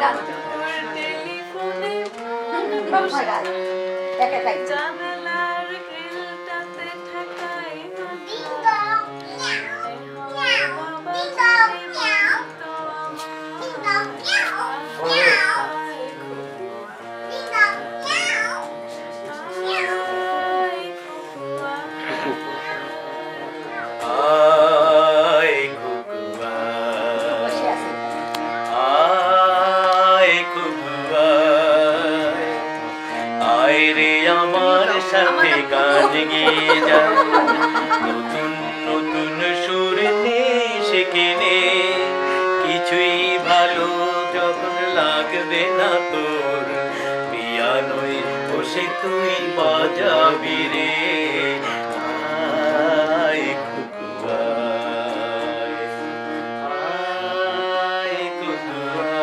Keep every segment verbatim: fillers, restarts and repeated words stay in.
নতুন নতুন সুর শিখে নে, কিছুই ভালো যখন লাগবে না তোর, পিয়ানোয় বসে তুই বাজাবি রে। আয় খুকুয়া আয় খুকুয়া।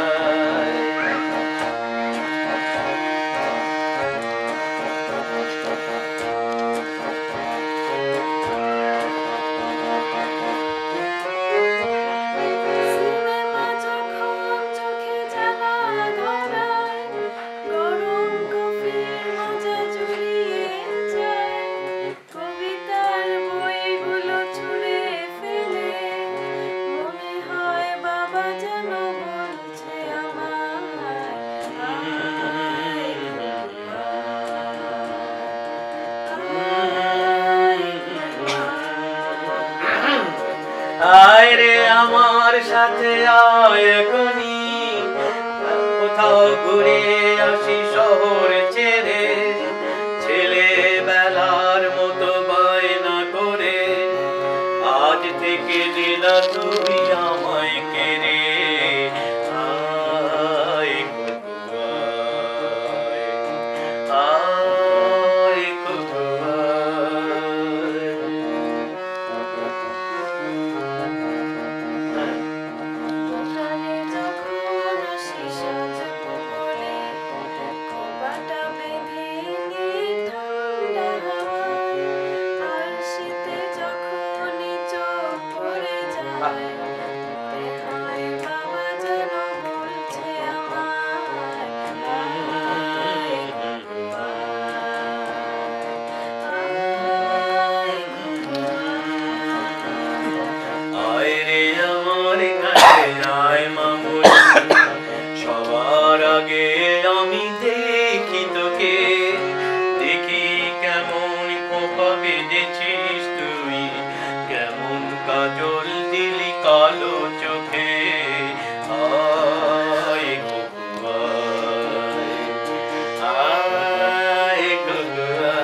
আয় রে আমার সাথে আয় এখনি, কোথাও ঘুরে আসি শহর ছেড়ে, ছেলেবেলার মতো বায়না করে, আজ থেকে দিলা তুই আমায় কেড়ে। আয় খুকুয়া আয় খুকুয়া। সবার আগে আমি দেখি তোকে, দেখি কেমন খোপা বেঁধেছিস তুই, কেমন কাজল দিলি কালো চোখে। আয় খুকুয়া আয় খুকুয়া।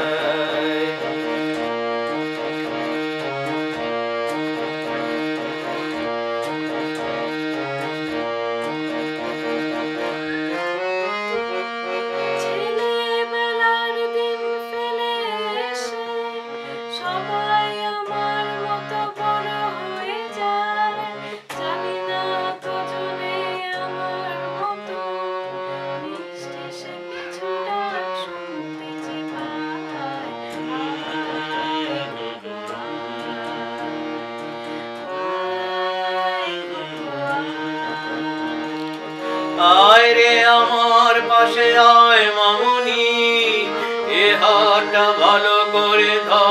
আয় রে আমার পাশে আয় মামুনি, এ হাতটা ভালো করে ধর।